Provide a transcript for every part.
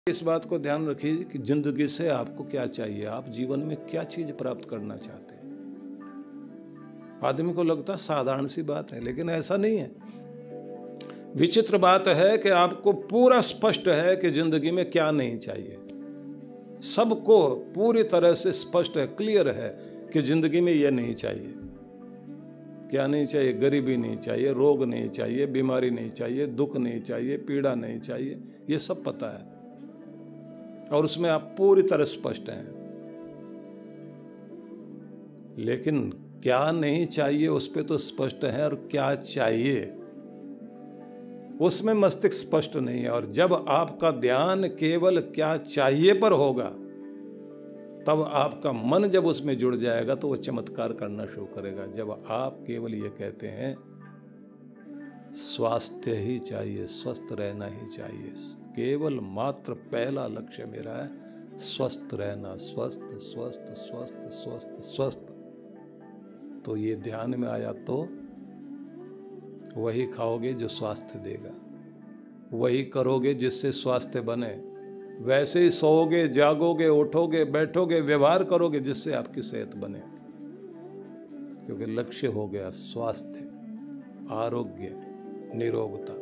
इस बात को ध्यान रखिए कि जिंदगी से आपको क्या चाहिए, आप जीवन में क्या चीज प्राप्त करना चाहते हैं। आदमी को लगता है साधारण सी बात है, लेकिन ऐसा नहीं है। विचित्र बात है कि आपको पूरा स्पष्ट है कि जिंदगी में क्या नहीं चाहिए। सबको पूरी तरह से स्पष्ट है, क्लियर है कि जिंदगी में यह नहीं चाहिए। क्या नहीं चाहिए? गरीबी नहीं चाहिए, रोग नहीं चाहिए, बीमारी नहीं चाहिए, दुख नहीं चाहिए, पीड़ा नहीं चाहिए, ये सब पता है और उसमें आप पूरी तरह स्पष्ट हैं। लेकिन क्या नहीं चाहिए उस पे तो स्पष्ट है, और क्या चाहिए उसमें मस्तिष्क स्पष्ट नहीं है। और जब आपका ध्यान केवल क्या चाहिए पर होगा, तब आपका मन जब उसमें जुड़ जाएगा तो वो चमत्कार करना शुरू करेगा। जब आप केवल ये कहते हैं स्वास्थ्य ही चाहिए, स्वस्थ रहना ही चाहिए, केवल मात्र पहला लक्ष्य मेरा है स्वस्थ रहना, स्वस्थ स्वस्थ स्वस्थ स्वस्थ स्वस्थ, तो ये ध्यान में आया तो वही खाओगे जो स्वास्थ्य देगा, वही करोगे जिससे स्वास्थ्य बने, वैसे ही सोओगे, जागोगे, उठोगे, बैठोगे, व्यवहार करोगे जिससे आपकी सेहत बने। क्योंकि लक्ष्य हो गया स्वास्थ्य, आरोग्य, निरोगता।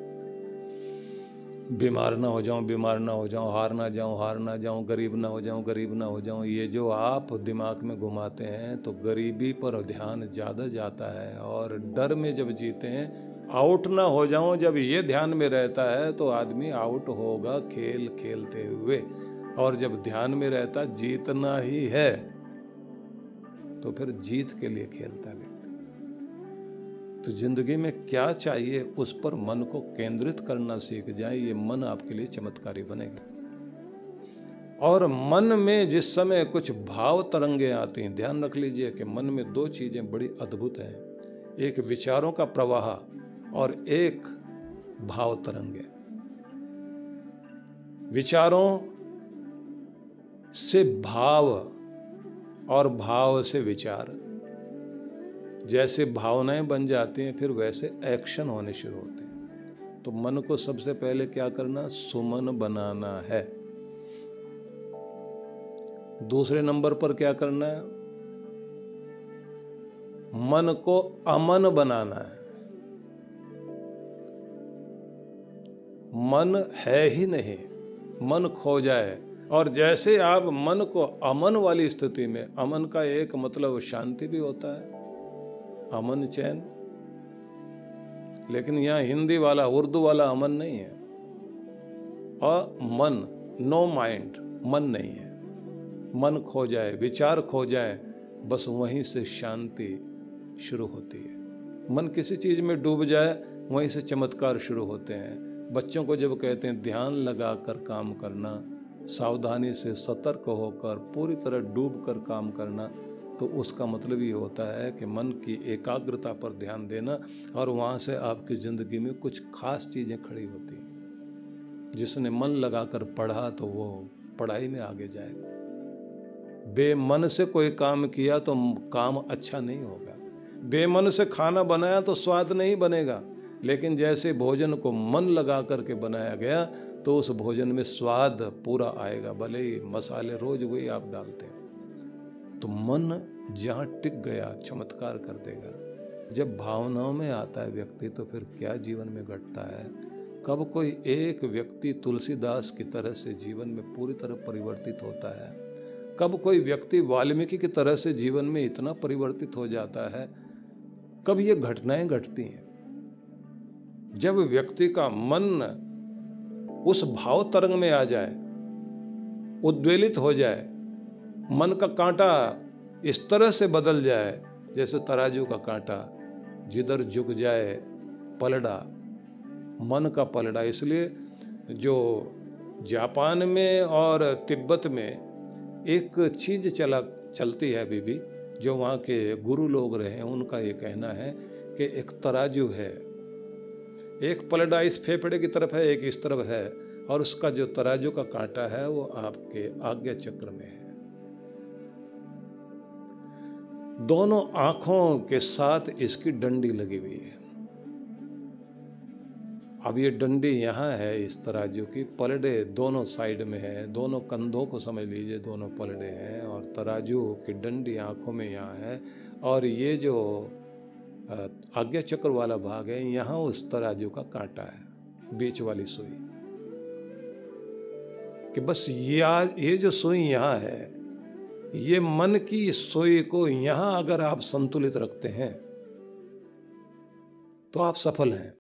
बीमार ना हो जाऊं, बीमार ना हो जाऊं, हार ना जाऊं, हार ना जाऊं, गरीब ना हो जाऊं, गरीब ना हो जाऊं, ये जो आप दिमाग में घुमाते हैं तो गरीबी पर ध्यान ज़्यादा जाता है। और डर में जब जीते हैं, आउट ना हो जाऊं, जब ये ध्यान में रहता है तो आदमी आउट होगा खेल खेलते हुए। और जब ध्यान में रहता जीतना ही है तो फिर जीत के लिए खेलता है व्यक्ति। तो जिंदगी में क्या चाहिए उस पर मन को केंद्रित करना सीख जाए, ये मन आपके लिए चमत्कारी बनेगा। और मन में जिस समय कुछ भाव तरंगे आती हैं, ध्यान रख लीजिए कि मन में दो चीजें बड़ी अद्भुत हैं, एक विचारों का प्रवाह और एक भाव तरंगे। विचारों से भाव और भाव से विचार, जैसे भावनाएं बन जाती हैं फिर वैसे एक्शन होने शुरू होते हैं। तो मन को सबसे पहले क्या करना? सुमन बनाना है। दूसरे नंबर पर क्या करना है? मन को अमन बनाना है। मन है ही नहीं, मन खो जाए। और जैसे आप मन को अमन वाली स्थिति में, अमन का एक मतलब शांति भी होता है, अमन चैन, लेकिन यहाँ हिंदी वाला उर्दू वाला अमन नहीं है। और मन, नो माइंड, मन नहीं है। मन खो जाए, विचार खो जाए, बस वहीं से शांति शुरू होती है। मन किसी चीज में डूब जाए, वहीं से चमत्कार शुरू होते हैं। बच्चों को जब कहते हैं ध्यान लगाकर काम करना, सावधानी से सतर्क होकर पूरी तरह डूब कर काम करना, तो उसका मतलब ये होता है कि मन की एकाग्रता पर ध्यान देना, और वहाँ से आपकी ज़िंदगी में कुछ खास चीज़ें खड़ी होती हैं। जिसने मन लगाकर पढ़ा तो वो पढ़ाई में आगे जाएगा। बेमन से कोई काम किया तो काम अच्छा नहीं होगा। बेमन से खाना बनाया तो स्वाद नहीं बनेगा। लेकिन जैसे भोजन को मन लगा करके बनाया गया तो उस भोजन में स्वाद पूरा आएगा, भले ही मसाले रोज वही आप डालते हैं। तो मन जहाँ टिक गया चमत्कार कर देगा। जब भावनाओं में आता है व्यक्ति तो फिर क्या जीवन में घटता है। कब कोई एक व्यक्ति तुलसीदास की तरह से जीवन में पूरी तरह परिवर्तित होता है, कब कोई व्यक्ति वाल्मीकि की तरह से जीवन में इतना परिवर्तित हो जाता है, कब ये घटनाएं घटती हैं जब व्यक्ति का मन उस भाव तरंग में आ जाए, उद्वेलित हो जाए, मन का कांटा इस तरह से बदल जाए जैसे तराजू का कांटा, जिधर झुक जाए पलड़ा, मन का पलड़ा। इसलिए जो जापान में और तिब्बत में एक चीज चलती है अभी भी, जो वहाँ के गुरु लोग रहे हैं, उनका ये कहना है कि एक तराजू है, एक पलड़ा इस फेफड़े की तरफ है, एक इस तरफ है, और उसका जो तराजू का कांटा है वो आपके आज्ञा चक्र में है। दोनों आंखों के साथ इसकी डंडी लगी हुई है। अब ये डंडी यहाँ है इस तराजू की, पलड़े दोनों साइड में है, दोनों कंधों को समझ लीजिए दोनों पलड़े हैं, और तराजू की डंडी आंखों में यहाँ है, और ये जो आज्ञा चक्र वाला भाग है यहाँ उस तराजू का कांटा है, बीच वाली सुई। कि बस ये जो सुई यहाँ है, ये मन की सुई को यहाँ अगर आप संतुलित रखते हैं तो आप सफल हैं।